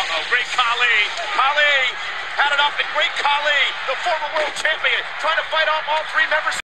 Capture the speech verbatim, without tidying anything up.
Uh-oh, great Khali. Khali had it up, and great Khali, the former world champion, trying to fight off all three members.